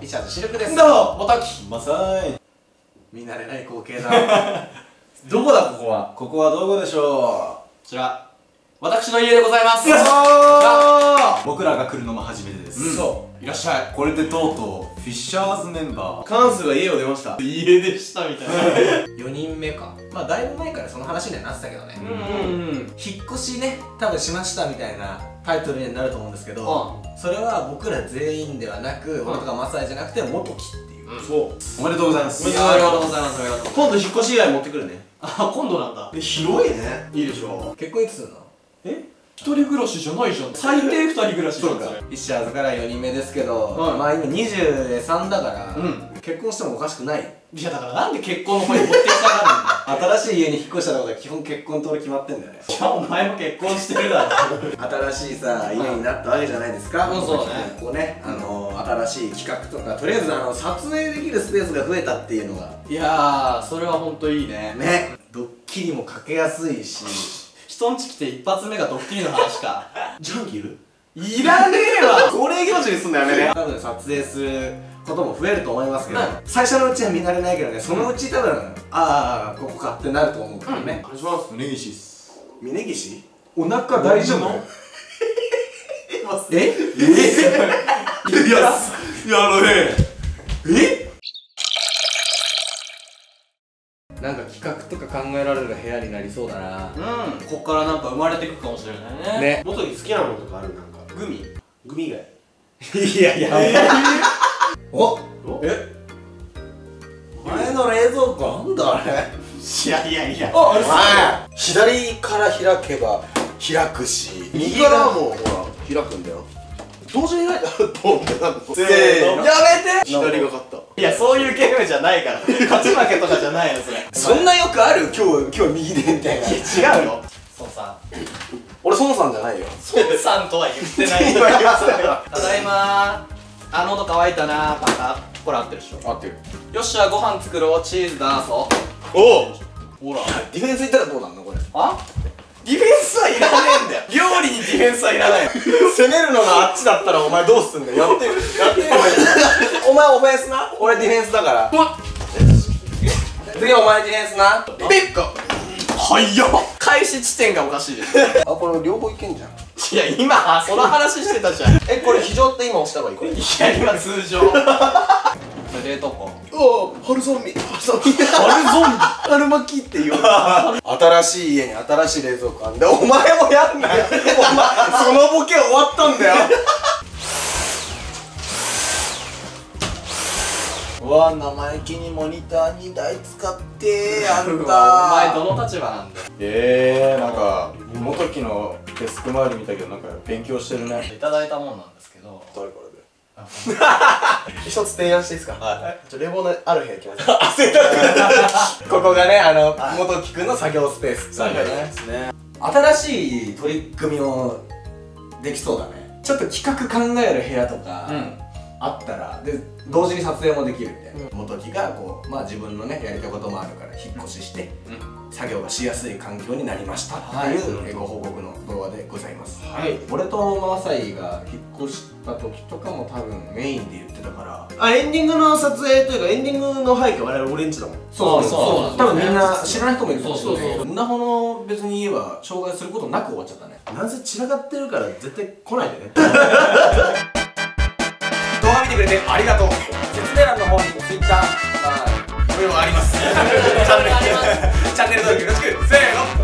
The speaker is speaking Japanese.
リチャードシルクです。 どうも元木まさい。 見慣れない光景だ。どこだここは。 ここはどこでしょこちら私の家でございます。 う。僕らが来るのも初めてです。 そう、いらっしゃい。 これでとうとうフィッシャーズメンバーカンスが家を出ました。 家でしたみたいな。4人目か。まあだいぶ前からその話にはなってたけどね。引っ越しね、多分しましたみたいなタイトルになると思うんですけど、それは僕ら全員ではなく、俺とかマサイじゃなくて元木っていう。 そう。 おめでとうございます。 ありがとうございます。ありがとう。 今度引っ越し以外持ってくるね。 あ、今度なんだ。 広いね。いいでしょ結婚いつするの？ 一人暮らしじゃないじゃん。最低二人暮らしじゃん。 フィッシャーズから4人目ですけど、まあ今23だから、結婚してもおかしくない。 いやだからなんで結婚の方に持ってきたがるんだよ。 新しい家に引っ越したってことは基本結婚と決まってんだよね。 じゃあお前も結婚してるだろ。 新しいさ、家になったわけじゃないですか。 そうね。 こうね、新しい企画とか、とりあえず撮影できるスペースが増えたっていうのがいやー、それはほんといいね。 ね、ドッキリもかけやすいし、 人んち来て一発目がドッキリの話か。 ジャンキいる？ いらねえわ。 恒例行事にすんのやめね。 多分撮影することも増えると思いますけど、最初のうちは見慣れないけどね、そのうち多分、ああ、ここかってなると思うからね。 お願いします。 峯岸っす。 峯岸？ お腹大丈夫？ え？ いやなんか企画とか考えられる部屋になりそうだな。 こっからなんか生まれてくかもしれないね。 ね。 元木好きなものとかある？なんかグミ以外。 いやいや。お？前の冷蔵庫なんだあれ？ いやいやいや。 あれ左から開けば開くし、 右からもほら開くんだよ。同時に開いたらドンってなるの。せーの。 やめて。 左が勝った。 いやそういうゲームじゃないから。勝ち負けとかじゃないのそれ。 そんなよくある？今日右でみたいな。 違うよ。そうさ。 俺孫さんじゃないよ。 孫さんとは言ってない。 今言いましたよ。 ただいまー。喉乾いたなーパパ。これ合ってるでしょ。 合ってる。 よっしゃご飯作ろう。チーズだーぞ。 おお。 ほら。 ディフェンスいったらどうなんのこれ？ あ？ディフェンスはいらねえんだよ。料理にディフェンスはいらない。 攻めるのがあっちだったらお前どうすんだよ。やってお前オフェンスな。俺ディフェンスだから。次お前ディフェンスな。 ピッコ。はいよ。開始地点がおかしいです。 あ、これ両方いけんじゃん。 いや今その話してたじゃん。 これ非常って今押した方がいいこれ。 いや今通常。それ冷凍庫。 うわ春ゾンビ。春巻きっていう。 新しい家に新しい冷蔵庫あんで、お前もやんなよ。お前そのボケ終わったんだよ。うわ、生意気にモニター2台使ってあんた。 お前どの立場なんだよ。 なんか元木のデスク周り見たけどなんか勉強してるね。 いただいたもんなんですけど。 誰からで？一つ提案していいですか？はい。冷房のある部屋行きましょう。 ここがね、元木くんの作業スペースなんだよね。新しい取り組みをできそうだね。ちょっと企画考える部屋とかあったら、で同時に撮影もできるみたいな。元木がこう、まあ自分のねやりたいこともあるから引っ越しして作業がしやすい環境になりましたっていうご報告の動画でございます。はい。俺とマサイが引っ越した時とかも多分メインで言ってたから。 あ、エンディングの撮影というかエンディングの背景我々オレンジだもん。 そうそう多分みんな知らない人もいると思うそうそうそう。 んなほの別に家は障害することなく終わっちゃったね。 なんせ散らかってるから絶対来ないでね。 動画見てくれてありがとう。説明欄の方に Twitter、これもあります。チャンネル登録よろしく。せーの。